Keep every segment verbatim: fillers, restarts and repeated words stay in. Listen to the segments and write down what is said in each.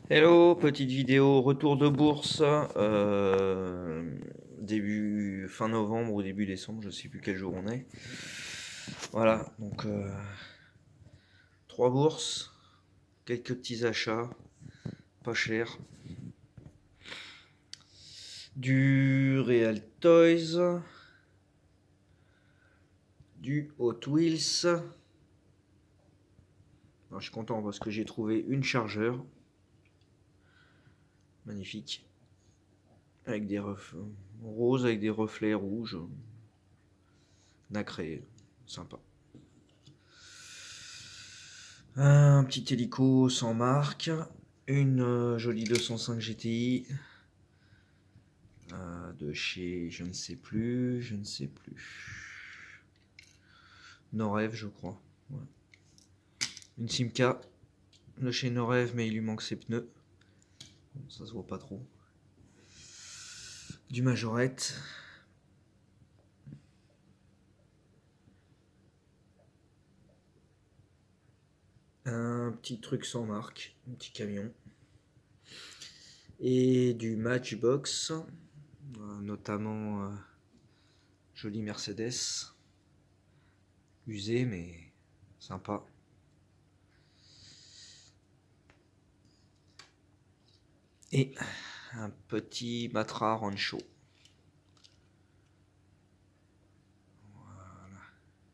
Hello, petite vidéo retour de bourse, euh, début fin novembre ou début décembre, je sais plus quel jour on est. Voilà, donc euh, trois bourses, quelques petits achats, pas cher. Du Real Toys, du Hot Wheels. Alors, je suis content parce que j'ai trouvé une chargeur, magnifique, avec des reflets roses, avec des reflets rouges, nacré, sympa. Un petit hélico sans marque, une euh, jolie deux cent cinq G T I euh, de chez je ne sais plus, je ne sais plus. Norev, je crois. Ouais. Une Simca de chez Norev, mais il lui manque ses pneus. Bon, ça se voit pas trop. Du Majorette. Un petit truc sans marque, un petit camion. Et du Matchbox, euh, notamment euh, jolie Mercedes. Usée mais sympa. Et un petit Matra Rancho. Voilà.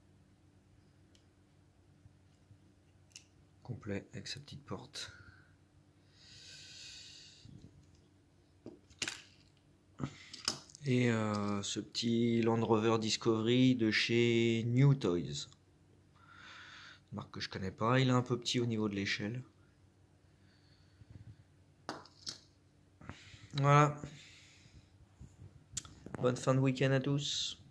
Complet avec sa petite porte. Et euh, ce petit Land Rover Discovery de chez New Toys. Marque que je connais pas, il est un peu petit au niveau de l'échelle. Voilà. Bonne fin de week-end à tous.